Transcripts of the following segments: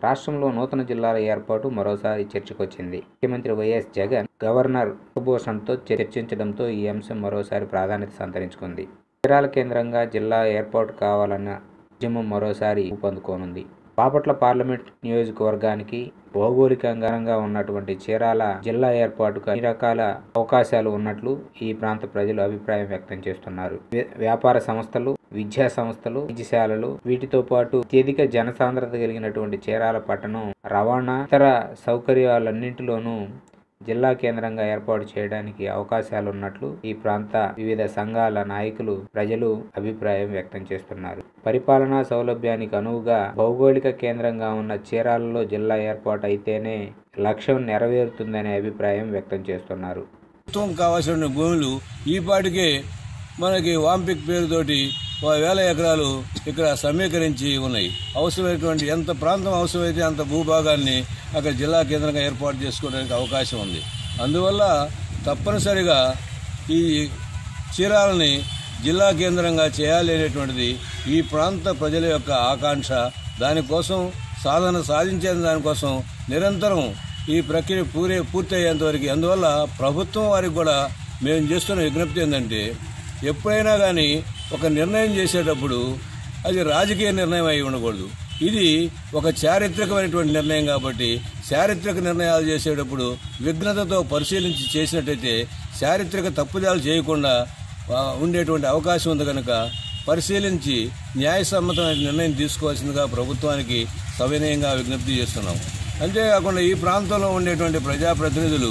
రాష్ట్రంలో నూతన జిల్లాల ఏర్పాటు మరోసారి చర్చకొచ్చింది. ముఖ్యమంత్రి వైఎస్ జగన్ గవర్నర్ కుల్భూషణ్తో చర్చించడంతో ఈ అంశం మరోసారి ప్రాధాన్యత సంతరించుకుంది. చీరాల కేంద్రంగా జిల్లా ఏర్పాటు కావాలన్న ఉద్యమం మరోసారి ఊపందుకోనుంది. బాపట్ల పార్లమెంట్ నియోజకవర్గానికి భౌగోళికంగా ఉన్నటువంటి చీరాల జిల్లా ఏర్పాటుకు అన్ని రకాల అవకాశాలు ఉన్నట్లు ఈ ప్రాంత ప్రజలు అభిప్రాయం వ్యక్తం చేస్తున్నారు. వ్యాపార సంస్థలు, విద్యా సంస్థలు, వైద్యశాలలు, వీటితో పాటు అత్యధిక జనసాంద్రత కలిగినటువంటి చీరాల పట్టణం రవాణా ఇతర సౌకర్యాలన్నింటిలోనూ జిల్లా కేంద్రంగా ఏర్పాటు చేయడానికి అవకాశాలున్నట్లు ఈ ప్రాంత వివిధ సంఘాల నాయకులు, ప్రజలు అభిప్రాయం వ్యక్తం చేస్తున్నారు. పరిపాలనా సౌలభ్యానికి అనువుగా భౌగోళిక కేంద్రంగా ఉన్న చీరాలలో జిల్లా ఏర్పాటు అయితేనే లక్ష్యం నెరవేరుతుందనే అభిప్రాయం వ్యక్తం చేస్తున్నారు. కావాల్సిన భూములు ఈ పాటికే మనకి వాంపిక్ పేరుతోటి 1000 ఎకరాలు ఇక్కడ సమీకరించి ఉన్నాయి. అవసరమైనటువంటి ఎంత ప్రాంతం అవసరమైతే అంత భూభాగాన్ని అక్కడ జిల్లా కేంద్రంగా ఏర్పాటు చేసుకోవడానికి అవకాశం ఉంది. అందువల్ల తప్పనిసరిగా ఈ చీరాలని జిల్లా కేంద్రంగా చేయాలి అనేటువంటిది ఈ ప్రాంత ప్రజల యొక్క ఆకాంక్ష. దానికోసం సాధించే దానికోసం నిరంతరం ఈ ప్రక్రియ పూర్తయ్యేంత వరకు. అందువల్ల ప్రభుత్వం వారికి కూడా మేము చేస్తున్న విజ్ఞప్తి ఏంటంటే, ఎప్పుడైనా కానీ ఒక నిర్ణయం చేసేటప్పుడు అది రాజకీయ నిర్ణయం అయి ఉండకూడదు. ఇది ఒక చారిత్రకమైనటువంటి నిర్ణయం కాబట్టి చారిత్రక నిర్ణయాలు చేసేటప్పుడు విఘ్నతతో పరిశీలించి చేసినట్టయితే చారిత్రక తప్పుదాలు చేయకుండా ఉండేటువంటి అవకాశం ఉంది. కనుక పరిశీలించి న్యాయసమ్మతమైన నిర్ణయం తీసుకోవాల్సిందిగా ప్రభుత్వానికి సవినయంగా విజ్ఞప్తి చేస్తున్నాం. అంతేకాకుండా ఈ ప్రాంతంలో ఉండేటువంటి ప్రజాప్రతినిధులు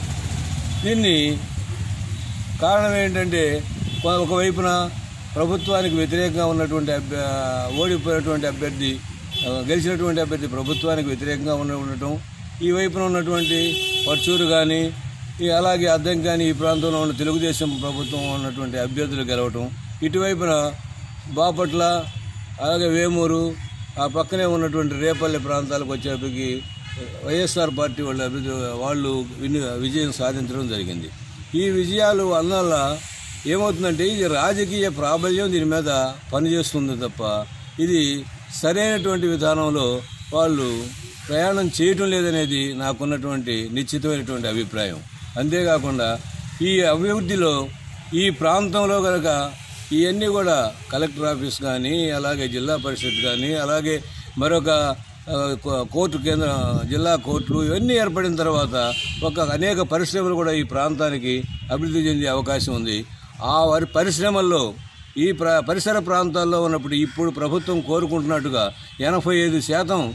దీన్ని కారణం ఏంటంటే, ఒకవైపున ప్రభుత్వానికి వ్యతిరేకంగా ఉన్నటువంటి ఓడిపోయినటువంటి అభ్యర్థి, గెలిచినటువంటి అభ్యర్థి ప్రభుత్వానికి వ్యతిరేకంగా ఉండటం, ఈ వైపున ఉన్నటువంటి పర్చూరు కానీ అలాగే అద్దం కానీ ఈ ప్రాంతంలో ఉన్న తెలుగుదేశం ప్రభుత్వం ఉన్నటువంటి అభ్యర్థులు గెలవటం, ఇటువైపున బాపట్ల అలాగే వేమూరు ఆ పక్కనే ఉన్నటువంటి రేపల్లి ప్రాంతాలకు వచ్చేప్పటికి వైఎస్ఆర్ పార్టీ వాళ్ళు విజయం సాధించడం జరిగింది. ఈ విజయాలు అన్నల్ల ఏమవుతుందంటే, ఇది రాజకీయ ప్రాబల్యం దీని మీద పనిచేస్తుంది తప్ప ఇది సరైనటువంటి విధానంలో వాళ్ళు ప్రయాణం చేయటం లేదనేది నాకున్నటువంటి నిశ్చితమైనటువంటి అభిప్రాయం. అంతేకాకుండా ఈ అభివృద్ధిలో ఈ ప్రాంతంలో కనుక ఇవన్నీ కూడా కలెక్టర్ ఆఫీస్ కానీ అలాగే జిల్లా పరిషత్ కానీ అలాగే మరొక కోర్టు జిల్లా కోర్టులు ఇవన్నీ ఏర్పడిన తర్వాత అనేక పరిశ్రమలు కూడా ఈ ప్రాంతానికి అభివృద్ధి చెందే అవకాశం ఉంది. ఆ వారి పరిశ్రమల్లో ఈ పరిసర ప్రాంతాల్లో ఉన్నప్పుడు ఇప్పుడు ప్రభుత్వం కోరుకుంటున్నట్టుగా 85%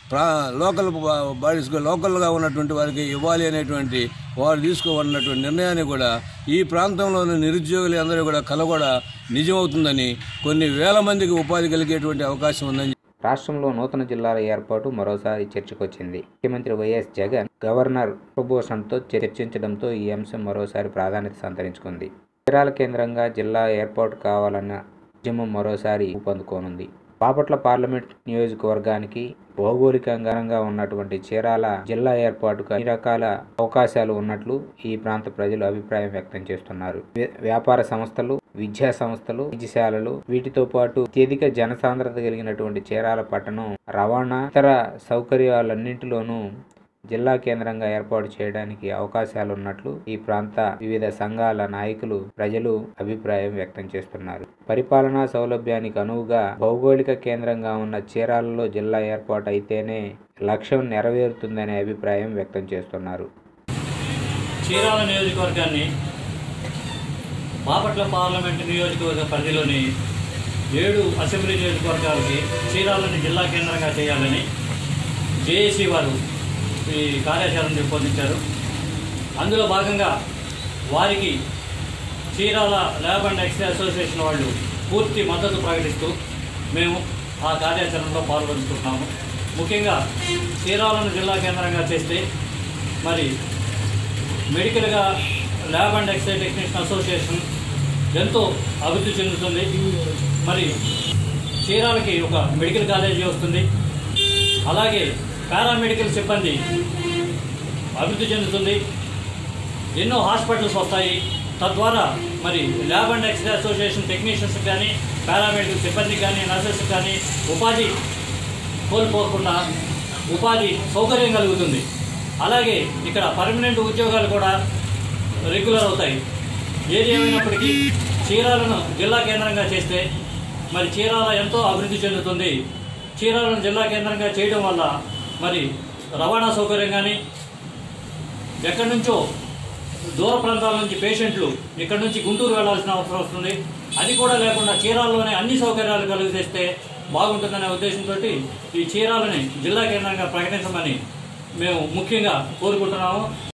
లోకల్గా ఉన్నటువంటి వారికి ఇవ్వాలి అనేటువంటి వారు తీసుకోవాలన్నటువంటి నిర్ణయాన్ని కూడా ఈ ప్రాంతంలోని నిరుద్యోగులు అందరూ కూడా కల కూడా నిజమవుతుందని, కొన్ని వేల మందికి ఉపాధి కలిగేటువంటి అవకాశం ఉందని. రాష్ట్రంలో నూతన జిల్లాల ఏర్పాటు మరోసారి చర్చకొచ్చింది. ముఖ్యమంత్రి వైఎస్ జగన్ గవర్నర్ కుల్భూషణ్తో చర్చించడంతో ఈ అంశం మరోసారి ప్రాధాన్యత సంతరించుకుంది. చీరాల కేంద్రంగా జిల్లా ఏర్పాటు కావాలన్న ఉద్యమం మరోసారి ఊపందుకోనుంది. బాపట్ల పార్లమెంట్ నియోజకవర్గానికి భౌగోళికంగా ఉన్నటువంటి చీరాల జిల్లా ఏర్పాటుకు అన్ని రకాల అవకాశాలు ఉన్నట్లు ఈ ప్రాంత ప్రజలు అభిప్రాయం వ్యక్తం చేస్తున్నారు. వ్యాపార సంస్థలు, విద్యా సంస్థలు, వైద్యశాలలు, వీటితో పాటు అత్యధిక జనసాంద్రత కలిగినటువంటి చీరాల పట్టణం రవాణా ఇతర సౌకర్యాలన్నింటిలోనూ జిల్లా కేంద్రంగా ఏర్పాటు చేయడానికి అవకాశాలున్నట్లు ఈ ప్రాంత వివిధ సంఘాల నాయకులు, ప్రజలు అభిప్రాయం వ్యక్తం చేస్తున్నారు. పరిపాలనా సౌలభ్యానికి అనువుగా భౌగోళిక కేంద్రంగా ఉన్న చీరాలలో జిల్లా ఏర్పాటు అయితేనే లక్ష్యం నెరవేరుతుందనే అభిప్రాయం వ్యక్తం చేస్తున్నారు. చీరాల నియోజకవర్గాన్ని బాపట్ల పార్లమెంటు నియోజకవర్గ పరిధిలోని 7 అసెంబ్లీ నియోజకవర్గాలకి చీరాలని జిల్లా కేంద్రంగా చేయాలని జేఏసీ వారు ఈ కార్యాచరణ రూపొందించారు. అందులో భాగంగా వారికి Chirala lab and x-ray association వాళ్ళు పూర్తి మద్దతు ప్రకటిస్తూ మేము ఆ కార్యాచరణలో పాల్గొంటున్నాము. ముఖ్యంగా చీరాలను జిల్లా కేంద్రంగా చేస్తే మరి మెడికల్గా lab and x-ray technician association ఎంతో అభివృద్ధి చెందుతుంది. మరి చీరాలకి ఒక మెడికల్ కాలేజీ వస్తుంది, అలాగే పారామెడికల్ సిబ్బంది అభివృద్ధి చెందుతుంది, ఎన్నో హాస్పిటల్స్ వస్తాయి. తద్వారా మరి lab and x-ray association technicians కానీ పారామెడికల్ సిబ్బంది కానీ నర్సెస్ కానీ ఉపాధి కోల్పోకుండా ఉపాధి సౌకర్యం కలుగుతుంది. అలాగే ఇక్కడ పర్మనెంట్ ఉద్యోగాలు కూడా రెగ్యులర్ అవుతాయి. ఏది ఏమైనప్పటికీ చీరాలను జిల్లా కేంద్రంగా చేస్తే మరి చీరాల ఎంతో అభివృద్ధి చెందుతుంది. చీరాలను జిల్లా కేంద్రంగా చేయడం వల్ల మరి రవాణా సౌకర్యం కానీ, ఎక్కడి నుంచో దూర ప్రాంతాల నుంచి పేషెంట్లు ఇక్కడి నుంచి గుంటూరు వెళ్లాల్సిన అవసరం వస్తుంది. అది కూడా లేకుండా చీరాల్లోనే అన్ని సౌకర్యాలు కలిగిస్తే బాగుంటుందనే ఉద్దేశంతో ఈ చీరాలని జిల్లా కేంద్రంగా ప్రకటించమని మేము ముఖ్యంగా కోరుకుంటున్నాము.